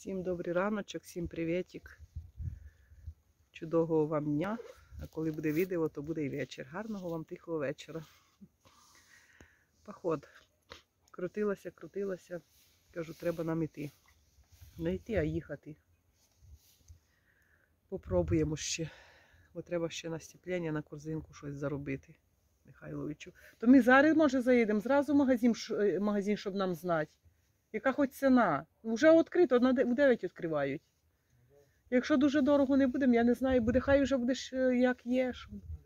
Всім добрий раночок, всім привітик. Чудового вам дня. А коли буде відео, то буде і вечір. Гарного вам тихого вечора. Поход. Крутилася. Кажу, треба нам іти. Не йти, а їхати. Попробуємо ще. Бо треба ще на степлення, на корзинку щось заробити. Михайловичу. То ми зараз, може, заїдемо. Зразу в магазин, щоб нам знати. Яка хоч ціна? Вже відкрито, у 9 відкривають. Якщо дуже дорого не будемо, я не знаю, буде, хай вже будеш як є.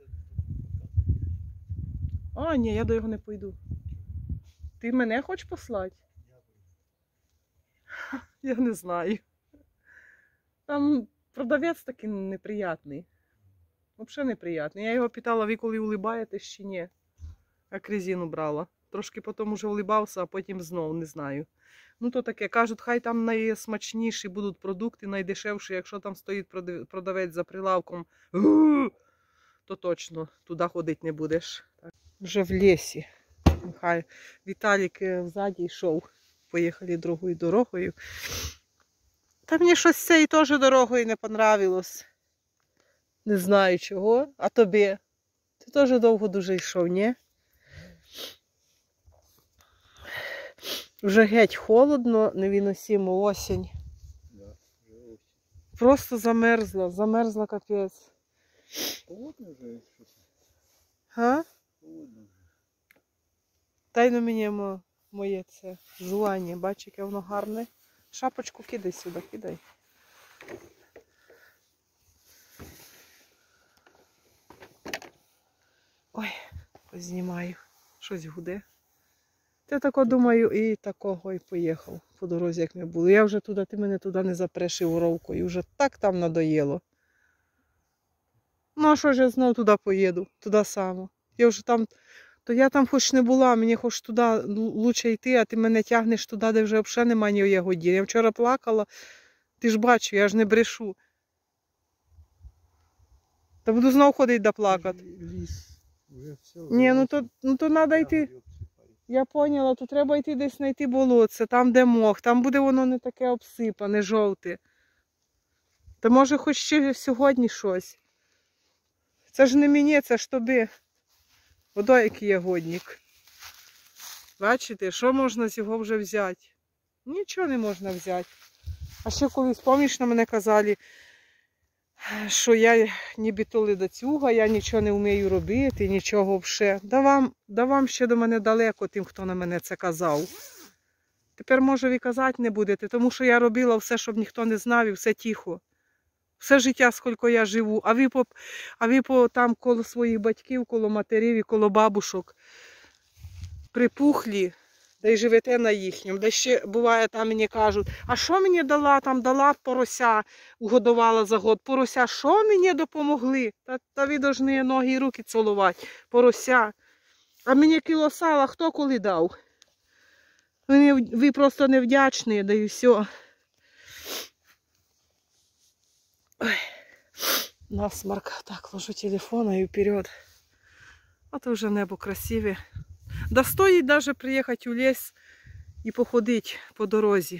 А, ні, я до його не пойду. Ти мене хочеш послати? Я не знаю. Там продавець такий неприятний. Взагалі неприятний. Я його питала, ви коли улибаєтесь чи ні? Як резину брала. Трошки потім уже улибався, а потім знов, не знаю. Ну то таке, кажуть, хай там найсмачніші будуть продукти, найдешевші, якщо там стоїть продавець за прилавком, то точно туди ходити не будеш. Вже в лісі. Хай Віталік ззаді йшов. Поїхали другою дорогою. Та мені щось цією теж дорогою не понравилось. Не знаю чого. А тобі? Ти теж довго дуже йшов, ні? Вже геть холодно, невиносимо осінь. Да, вже осінь. Просто замерзла капець. Холодно вже щось. А? Холодно вже. Дай на мені моє це жування, бач, яке воно гарне. Шапочку кидай сюди, кидай. Ой, познімаю. Щось гуде. Я тако думаю, і такого і поїхав по дорозі, як ми були. Я вже туди, ти мене туди не запрешив воровкою. Вже так там надоїло. Ну, а що ж я знову туди поїду? Туди само. Я вже там, то я там хоч не була, мені хоч туди лучше йти, а ти мене тягнеш туди, де вже взагалі немає ні ягодів. Я вчора плакала, ти ж бачив, я ж не брешу. Та буду знову ходити да плакати. Ліс. Вже все. Ні, ну то треба йти. Я поняла, то треба йти десь знайти болотце, там де мох, там буде воно не таке обсипане, жовте. Та може хоч ще сьогодні щось. Це ж не мені, це ж тобі. Ото який ягодник. Бачите, що можна з його вже взяти? Нічого не можна взяти. А ще колись, пам'ятаєш, на мене казали, що я нібито ледацюга, я нічого не вмію робити, нічого вже. Да вам ще до мене далеко тим, хто на мене це казав. Тепер, може, ви казати не будете, тому що я робила все, щоб ніхто не знав, і все тихо. Все життя, скільки я живу. А ви там коло своїх батьків, коло матерів і коло бабушок припухлі, да й живете на їхньому. Да ще буває, там мені кажуть, а що мені дала? Там дала порося, угодувала за год. Порося, що мені допомогли? Та ви повинні ноги і руки цілувати. Порося. А мені кіло сала хто коли дав? Ви просто невдячні, да і все. Ой. Насморк. Так, ложу телефон і вперед. А то вже небо красиве. Да стоїть даже приїхати у ліс і походити по дорозі.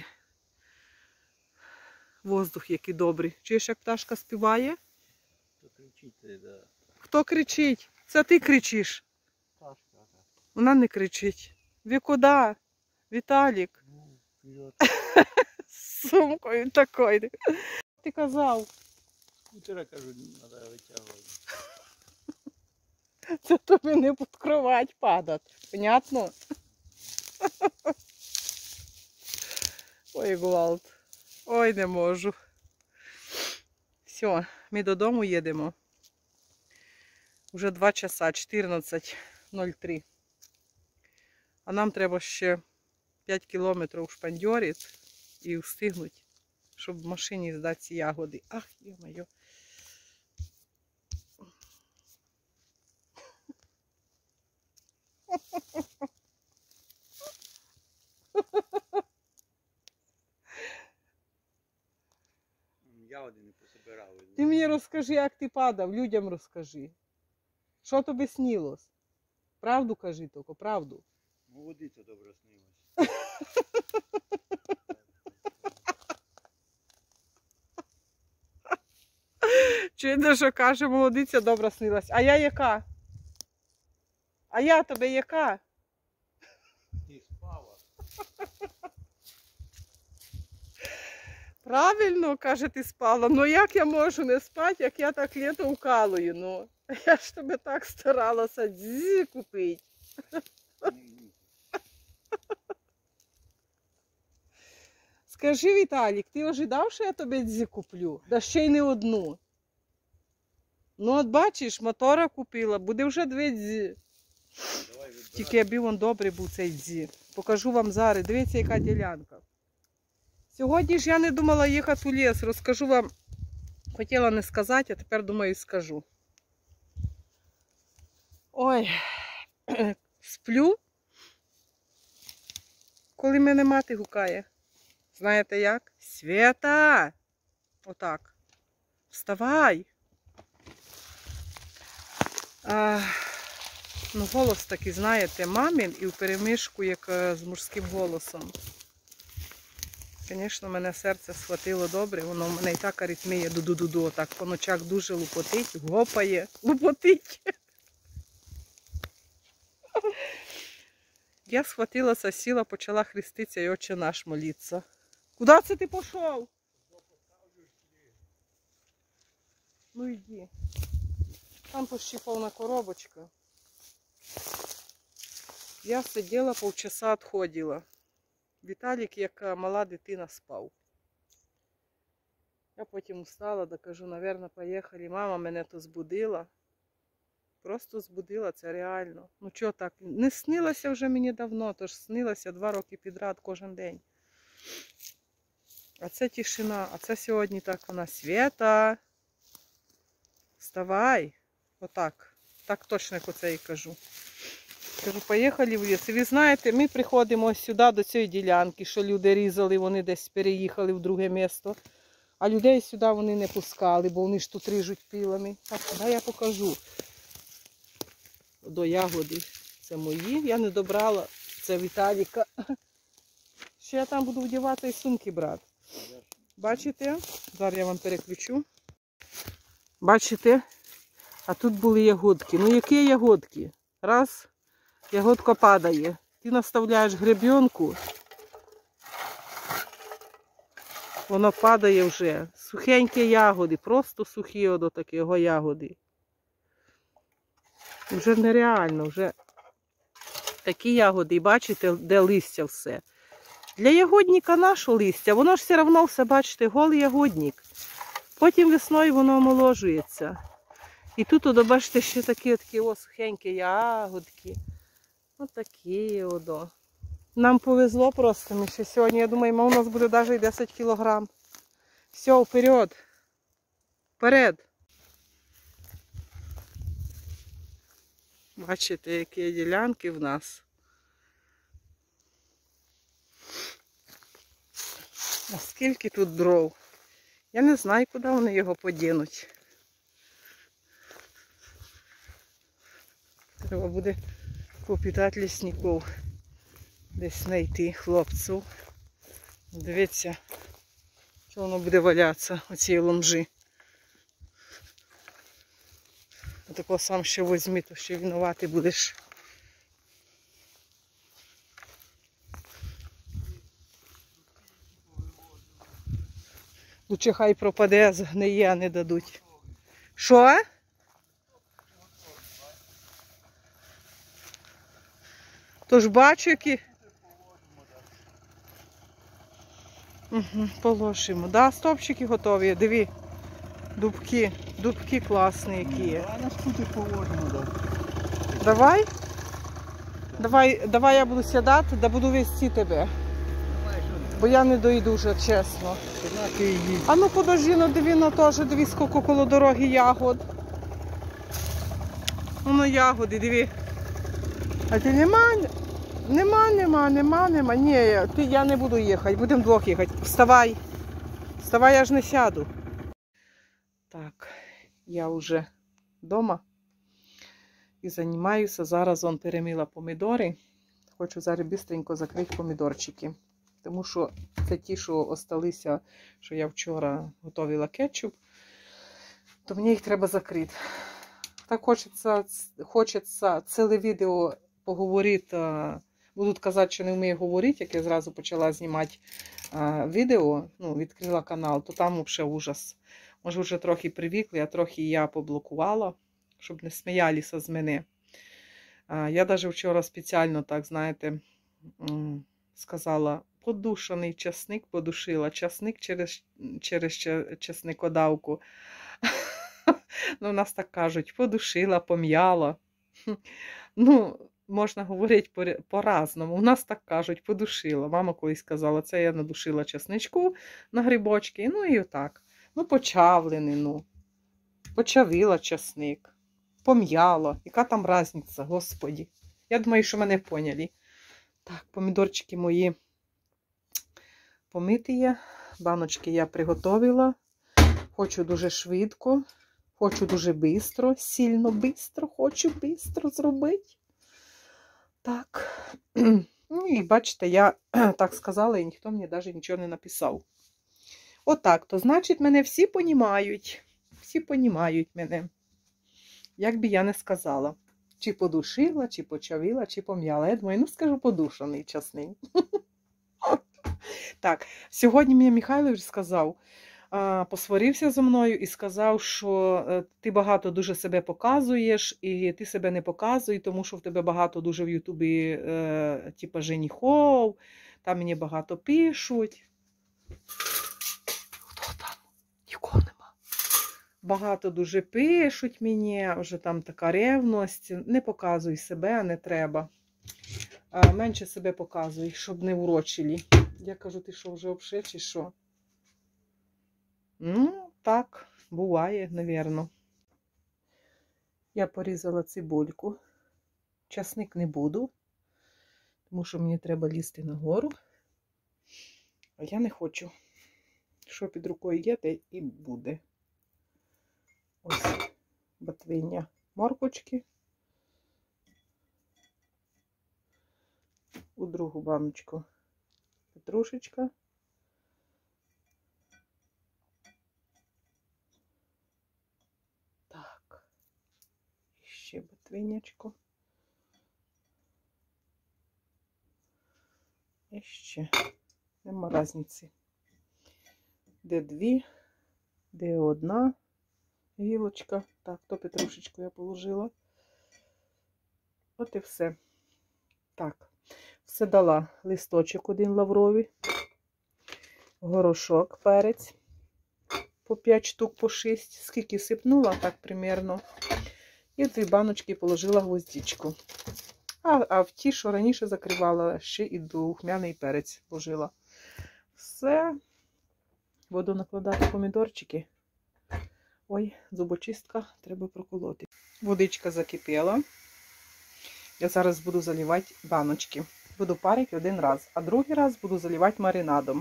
Воздух який добрий. Чуєш, як пташка співає? Хто кричить, да. Хто кричить? Це ти кричиш. Пташка, да. Вона не кричить. Ви куди? Віталік. Ну, вперед. З сумкою такою. Ти казав. Скутера, кажу, треба витягувати. Це тобі не під кровать падати. Понятно? Ой, гвалт. Ой, не можу. Все, ми додому їдемо. Уже 2 часа, 14:03. А нам треба ще 5 кілометрів шпандьорити і встигнути, щоб в машині здати ці ягоди. Ах, йо-моє. Ягоди не пособирали. Ти мені розкажи, як ти падав, людям розкажи. Що тобі снилось? Правду кажи тільки, правду. Водиця добре снилась. Чуєте, що каже, молодиця добра снилась. А я яка? А я тобі яка? Ти спала. Правильно, каже, ти спала. Ну як я можу не спати, як я так літо вкалую? Ну, я ж тебе так старалася дзі купити. Скажи, Віталік, ти ожидав, що я тобі дзі куплю? Да ще й не одну. Ну, от бачиш, мотора купила, буде вже 2 дзі. Давай відбирай. Тільки аби він добрий був цей дзі. Покажу вам зараз. Дивіться, яка ділянка. Сьогодні ж я не думала їхати у ліс. Розкажу вам. Хотіла не сказати, а тепер думаю скажу. Ой, сплю, коли мене мати гукає. Знаєте як? Свята! Отак. Вставай! Ну, голос такий, знаєте, мамин і вперемішку, як з мужським голосом. Звісно, мене серце схватило добре, воно в мене і так аритмія ду-ду-ду-ду, отак по ночах дуже лупотить, гопає, лупотить. Я схватилася, сіла, почала хреститися і Отче наш молитися. Куди це ти пішов? Ну йди. Там почти повна коробочка. Я сиділа, півчаса відходила. Віталік, як мала дитина, спав. Я потім встала, кажу, напевно, поїхали. Мама мене то збудила. Просто збудила, це реально. Ну чого так? Не снилося вже мені давно, тож снилося 2 роки підряд кожен день. А це тишина, а це сьогодні так вона. Свята, вставай. Отак. Так точно, як оце і кажу. Кажу, поїхали в ліс. І ви знаєте, ми приходимо ось сюди, до цієї ділянки, що люди різали, вони десь переїхали в друге місто. А людей сюди вони не пускали, бо вони ж тут ріжуть пилами. Так, дай я покажу. До ягоди. Це мої. Я не добрала. Це Віталіка. Ще я там буду вдівати і сумки брати. Бачите? Зараз я вам переключу. Бачите? А тут були ягодки. Ну які ягодки? Раз, ягодка падає. Ти наставляєш гребенку. Воно падає вже. Сухенькі ягоди. Просто сухі до такого ягоди. Вже нереально. Вже такі ягоди. І бачите, де листя все. Для ягодника наше листя. Воно ж все одно все, бачите, голий ягодник. Потім весною воно омоложується. І тут, бачите, ще такі сухенькі ягодки. Ось такі одо. Нам повезло просто. Ми ще сьогодні, я думаю, у нас буде навіть 10 кілограм. Все, вперед. Вперед. Бачите, які ділянки в нас. А скільки тут дров. Я не знаю, куди вони його подінуть. Треба буде попитати лісників, десь знайти хлопців. Дивіться, що воно буде валятися, оці ломжі. Отако сам ще візьми, то ще винуватий будеш. Лучше хай пропаде, згниє, а не дадуть. Що? Тож бачу, які... Угу, положимо. Да, стовпчики готові, диві. Дубки. Дубки класні які є. А на скутер положимо, да. Давай? Давай я буду сідати, да буду вести тебе. Бо я не дойду вже, чесно. А ну подожди, ну диві, ну теж, диві, скільки коло дороги ягод. Воно ягоди, диві. А ти нема? Нема. Ні, я не буду їхати, будемо двох їхати. Вставай. Вставай, я ж не сяду. Так, я вже вдома. І займаюся. Зараз он перемила помідори. Хочу зараз бистренько закрити помідорчики. Тому що це ті, що осталися, що я вчора готувала кетчуп. то мені їх треба закрити. Так хочеться ціле відео поговорити. Будуть казати, що не вмію говорити, як я зразу почала знімати відео, ну, відкрила канал, то там взагалі ужас. Може, вже трохи привикли, а трохи я поблокувала, щоб не сміялися з мене. Я навіть вчора спеціально, так, знаєте, сказала, подушений часник подушила, часник через часникодавку. Ну, у нас так кажуть, подушила, пом'яла. Ну, можна говорити по-разному. У нас так кажуть, подушила. Мама колись сказала, це я надушила часничку на грибочки. Ну і отак. Ну, почавлений, ну. Почавила часник. Пом'яла. Яка там різниця, господі. Я думаю, що мене поняли. Так, помідорчики мої помиті є. Баночки я приготовила. Хочу дуже швидко. Хочу дуже швидко, сильно швидко, хочу швидко зробити. Так. Ну і бачите, я так сказала, і ніхто мені навіть нічого не написав. Отак, то значить, мене всі понімають. Всі понімають мене. Як би я не сказала. Чи подушила, чи почавила, чи пом'яла. Я думаю, ну скажу, подушений часник. Так, сьогодні мені Михайлович сказав, посварився зі мною і сказав, що ти багато дуже себе показуєш, і ти себе не показуй, тому що в тебе багато дуже в Ютубі типа женихов, там мені багато пишуть. Хто там? Нікого нема. Багато дуже пишуть мені, вже там така ревність. Не показуй себе, не треба. Менше себе показуй, щоб не урочили. Я кажу, ти що, вже обше чи що? Ну, так, буває, навірно. Я порізала цибульку. Часник не буду, тому що мені треба лізти нагору. А я не хочу. Що під рукою є, те і буде. Ось ботвиння морквочки. У другу баночку петрушечка. Так. Ще ботвинячко. І ще. Нема різниці. Де дві, де одна гілочка. Так, то петрушечку я положила. От і все. Так, все дала. Листочок один лавровий, горошок, перець. По 5 штук, по 6. Скільки сипнула, так примерно. І 2 баночки положила гвоздичку. А в ті, що раніше закривала, ще і духмяний перець положила. Все. Буду накладати помідорчики. Ой, зубочистка, треба проколоти. Водичка закипіла. Я зараз буду заливати баночки. Буду парити один раз, а другий раз буду заливати маринадом.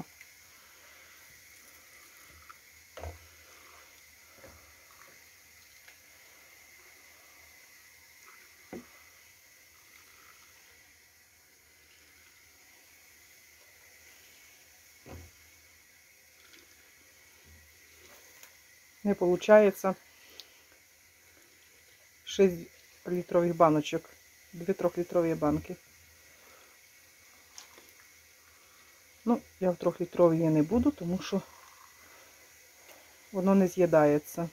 Не виходить 6 літрових баночок. 2 трьохлітрові банки. Ну, я в 3-літровій не буду, тому що воно не з'їдається.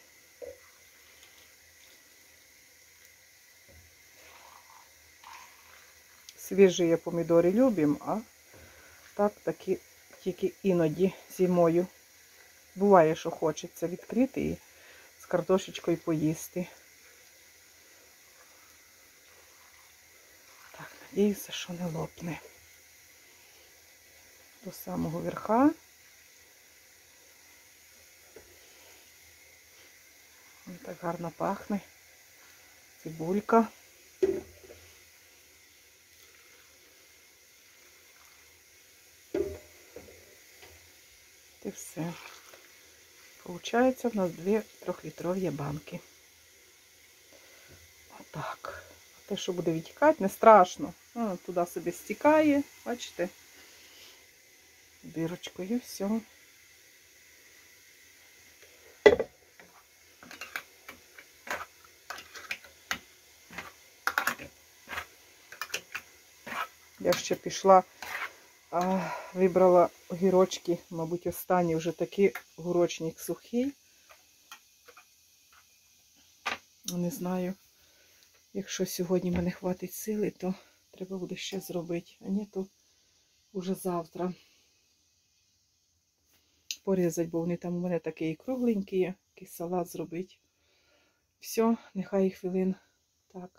Свіжі помідори любимо, а так такі тільки іноді зимою. Буває, що хочеться відкрити і з картошечкою поїсти. Так, надіюся, що не лопне. До самого верха. Ось так гарно пахне. Цибулька. І все. Получається в нас 2 трьохлітрові банки. Отак. Те, що буде відтікати, не страшно. Воно туди собі стікає, бачите? Бірочкою, все. Я ще пішла, вибрала огірочки, мабуть, останні вже такий огірочник сухий. Не знаю, якщо сьогодні мене хватить сили, то треба буде ще зробити. А ні, то вже завтра порізати, бо вони там у мене такі кругленькі, який салат зробити. Все, нехай хвилин так.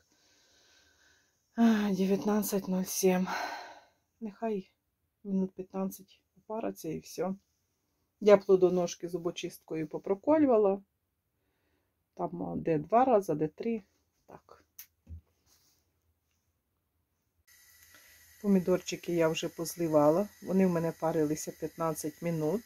19:07. Нехай минут 15 попариться і все. Я плодоножки зубочисткою попроколювала. Там де 2 рази, де 3. Так. Помідорчики я вже позливала. Вони в мене парилися 15 минут.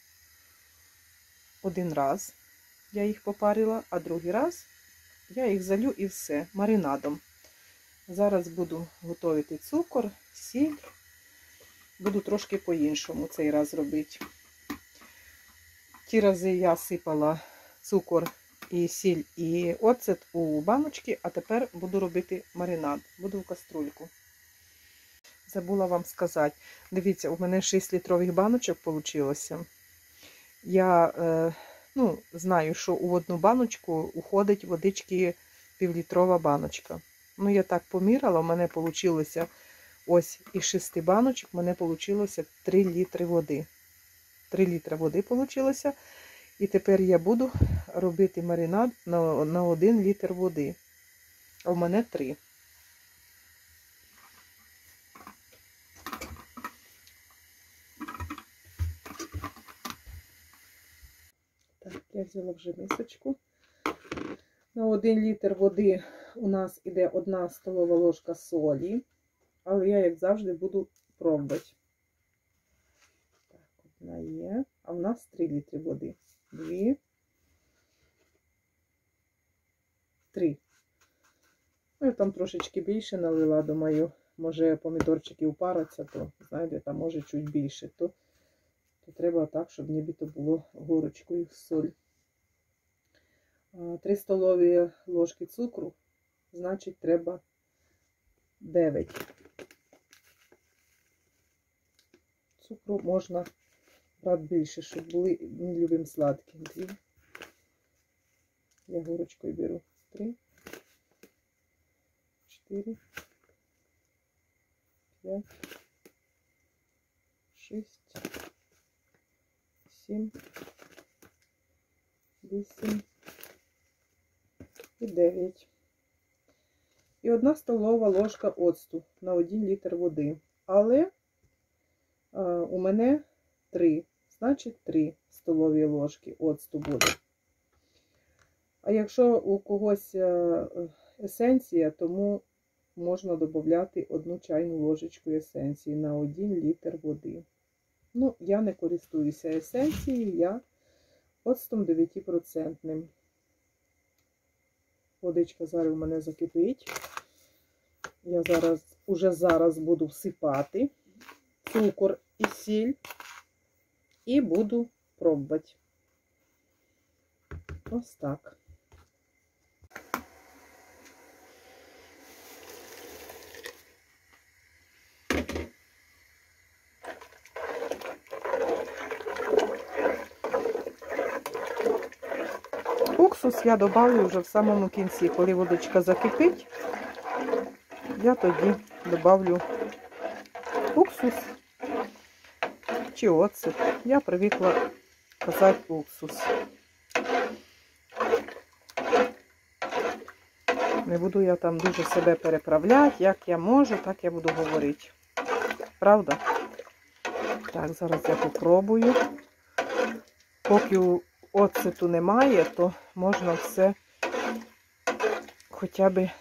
Один раз я їх попарила, а другий раз я їх залю і все, маринадом. Зараз буду готувати цукор, сіль. Буду трошки по-іншому цей раз робити. Ті рази я сипала цукор і сіль і оцет у баночки, а тепер буду робити маринад. Буду в каструльку. Забула вам сказати. Дивіться, у мене 6 літрових баночок вийшло. Я знаю, що у одну баночку уходить водички півлітрова баночка. Ну, я так поміряла, у мене вийшло ось із 6 баночок, у мене вийшло 3 літри води. 3 літри води вийшло. І тепер я буду робити маринад на 1 літр води. А в мене 3. Так, я взяла вже мисочку. На 1 літр води у нас іде 1 столова ложка солі. Але я, як завжди, буду пробувати. Так, 1 є. А в нас 3 літри води. 2. 3. Ну, я там трошечки більше налила, думаю, може помідорчики упараться, то, знаєте, там може чуть більше. То треба так, щоб нібито було горочкою соль. 3 столові ложки цукру, значить, треба 9. Цукру можна брати більше, щоб були, не любимо сладкі. 2. Я горочкою беру. 3. 4. 5. 6. 7. 8. І 9. І 1 столова ложка оцту на 1 літр води. Але у мене 3. Значить 3 столові ложки оцту буде. А якщо у когось есенція, тому можна додати 1 чайну ложечку есенції на 1 літр води. Ну, я не користуюся есенцією, я оцтом 9%. Водичка зараз у мене закипить. Я уже зараз буду всипати цукор і сіль і буду пробувати. Ось так. Уксус я добавлю вже в самому кінці, коли водичка закипить, я тоді добавлю уксус чи оцет. Я привикла казати уксус. Не буду я там дуже себе переправляти, як я можу, так я буду говорити. Правда? Так, зараз я попробую. Поки оцету немає, то можна все хоча б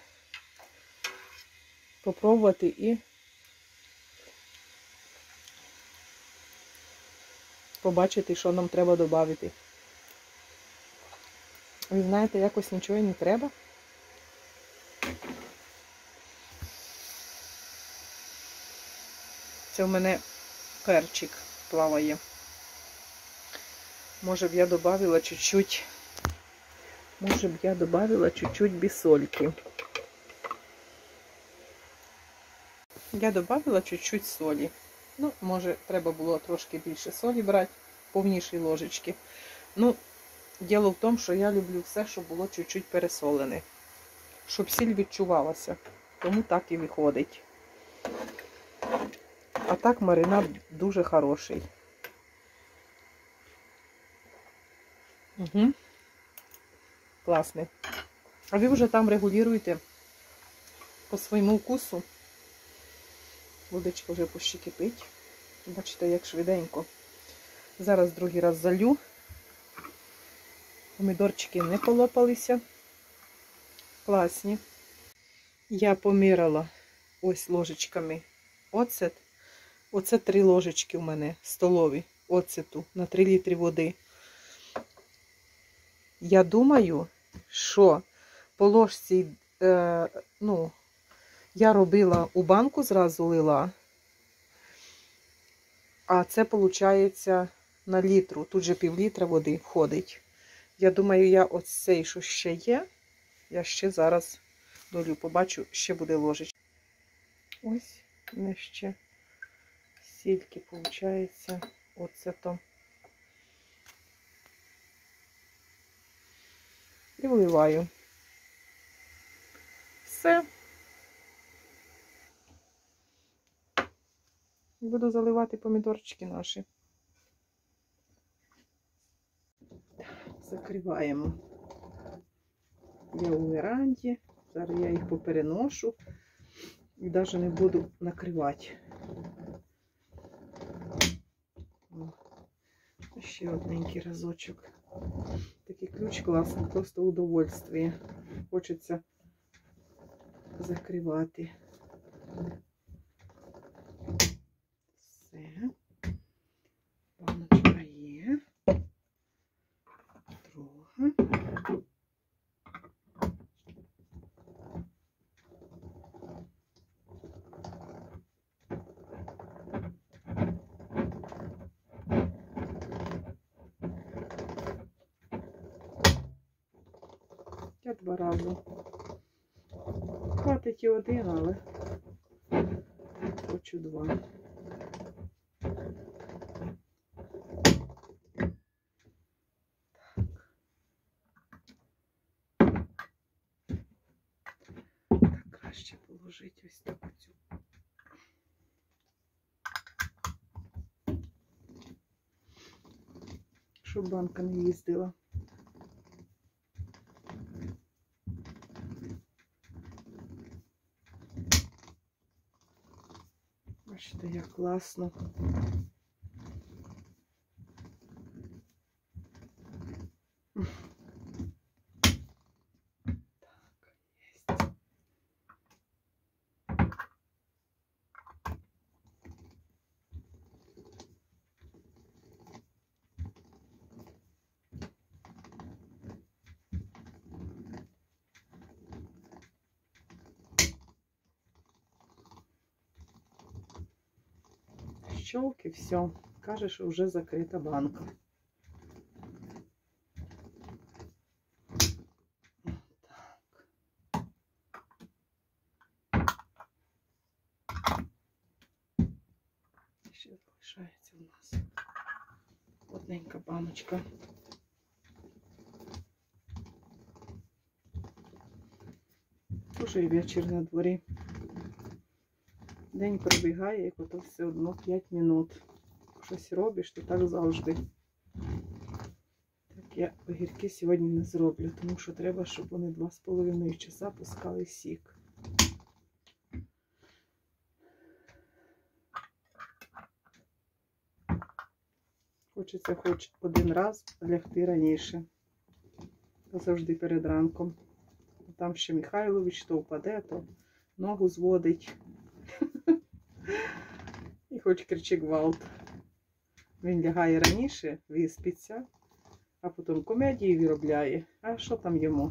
попробувати і побачити, що нам треба додати. Ви знаєте, якось нічого і не треба. Це в мене перчик плаває. Може б я добавила чуть-чуть, бісольки. Я додала чуть-чуть солі. Ну, може, треба було трошки більше солі брати, повніші ложечки. Ну, діло в тому, що я люблю все, щоб було чуть-чуть пересолене. Щоб сіль відчувалася. Тому так і виходить. А так маринад дуже хороший. Угу. Класний. А ви вже там регулюєте по своєму вкусу. Водичка вже почти кипить. Бачите, як швиденько. Зараз другий раз залью. Помідорчики не полопалися. Класні. Я поміряла ось ложечками оцет. Оце 3 ложечки у мене столові оцету на 3 літри води. Я думаю, що по ложці, я робила у банку, зразу лила, а це, виходить, на літру. Тут же пів-літра води входить. Я думаю, я оцей, що ще є, я ще зараз долю, побачу, ще буде ложечка. Ось, не ще сільки, виходить, оцетом. І вливаю. Все. Буду заливати помідорчики наші. Закриваємо. Я у веранді. Зараз я їх попереношу і навіть не буду накривати. Ще одненький разочок. Такий ключ класний, просто удовольствие. Хочеться закривати. Все. Баночка є. Друга. Я 2 рази. Хватить і 1, але хочу 2. Так, краще положити ось таку цю. Щоб банка не їздила. Бачите, як класно. Щелк і все. Каже, що вже закрита банка. Ще залишається у нас одненька баночка. Уже і вечір на дворі. День пробігає, як ото все одно 5 минут. Щось робиш, то так завжди. Так, я огірки сьогодні не зроблю, тому що треба, щоб вони 2,5 часа пускали сік. Хочеться хоч один раз лягти раніше. Завжди перед ранком. Там ще Михайлович то впаде, то ногу зводить. І хоч кричи гвалт. Він лягає раніше, виспиться, а потім комедії виробляє. А що там йому?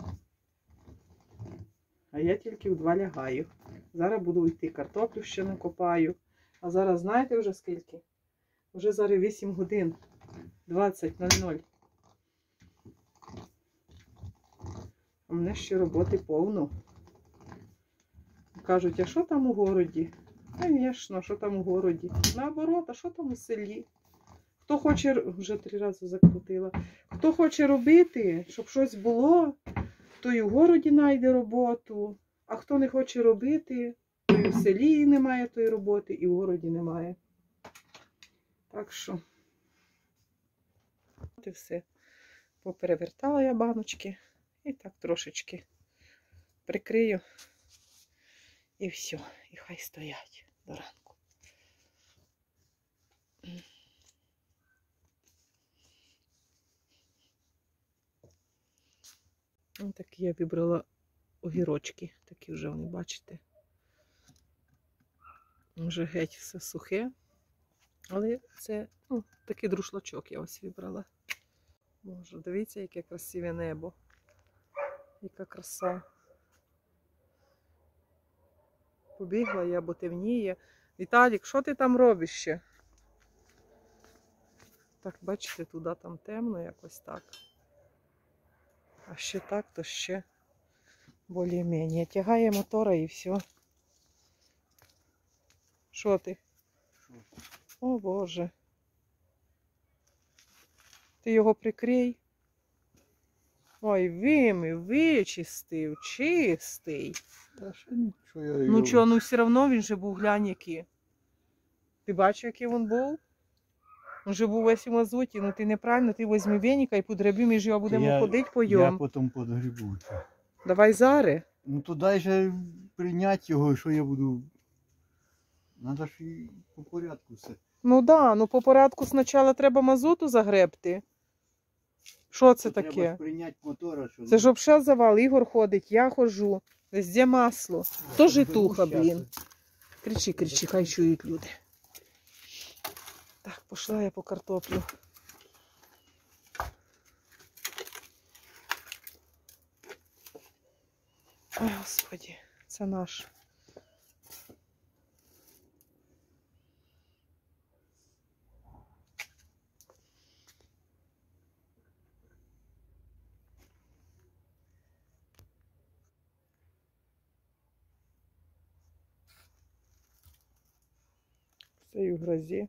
А я тільки в 2 лягаю. Зараз буду йти, картоплю ще накопаю. А зараз знаєте вже скільки? Вже зараз 8 годин. 20:00. А мене ще роботи повно. Кажуть, а що там у городі? Звісно, що там у городі. Наоборот, а що там у селі? Хто хоче, вже 3 рази закрутила. Хто хоче робити, щоб щось було, той у городі знайде роботу. А хто не хоче робити, то і в селі немає тої роботи, і в городі немає. Так що, от і все. Поперевертала я баночки і так трошечки прикрию. І все, і хай стоять до ранку. Ось такі я вибрала огірочки. Такі вже вони, бачите. Вже геть все сухе. Але це такий друшлачок я ось вибрала. Боже, дивіться, яке красиве небо. Яка краса. Побігла я, бо темніє. Віталік, що ти там робиш ще? Так, бачите, туди там темно якось так. А ще так, то ще більш-менш. Тягає мотора і все. Що ти? О, Боже. Ти його прикрий. Ой, вимив, вичистив, чистий. Та ще нічого я Ну чого, ну все одно він же був, глянь який. Ти бачив, який він був? Він же був весь у мазуті, ну ти неправильно, ти візьми веника і подреби, ми ж його будемо ходити по Я йому. потім подгрібу це. Давай зараз. Ну то дай же прийняти його, що я буду. Надо ж і по порядку все. Ну да, ну по порядку спочатку треба мазуту загребти. Що це Треба таке? ж прийняти мотора, що Це ж взагалі завал, Ігор ходить, я ходжу. Везде масло. То житуха, блін. Кричи, кричи, хай чують люди. Так, пішла я по картоплю. Ой, Господи, це наш. Це і в грозі.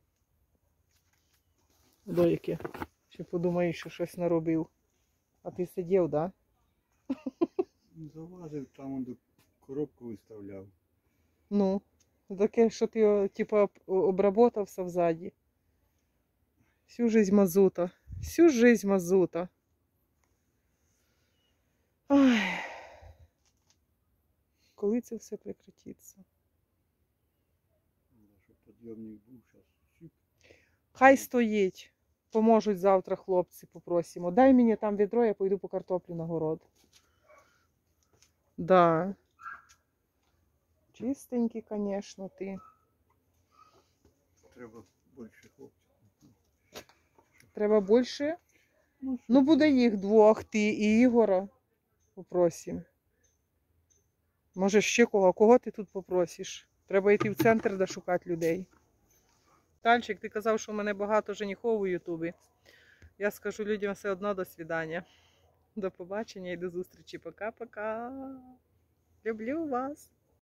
До яке? Ще подумаєш, що щось наробив. А ти сидів, да? Залазив, там он до коробку виставляв. Ну, таке, що ти його, типу, обработався взаді. Всю жизнь мазута. Всю жизнь мазута. Ай. Коли це все прекратиться? Щоб підйомник був зараз. Хай стоїть. Поможуть завтра хлопці, попросимо. Дай мені там відро, я пойду по картоплю на город. Да. Чистенький, звісно, ти. Треба більше хлопців. Треба більше? Ну, Ну, буде їх двох, ти і Ігора. Попросимо. Може, ще кого? Кого ти тут попросиш? Треба йти в центр, де шукати людей. Тальчик, ти казав, що в мене багато женихов у Ютубі. Я скажу людям все одно до свидання. До побачення і до зустрічі. Пока-пока. Люблю вас.